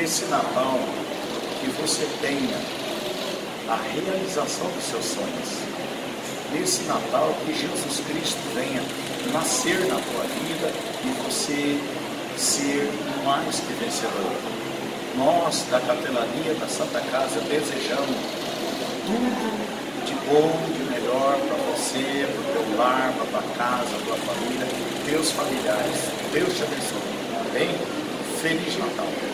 nesse Natal, que você tenha a realização dos seus sonhos. Nesse Natal, que Jesus Cristo venha nascer na tua vida e você ser mais que vencedor. Nós, da Capelania da Santa Casa, desejamos tudo de bom, de melhor para você, para o teu lar, para a tua casa, para a tua família, teus familiares. Deus te abençoe. Amém? Feliz Natal.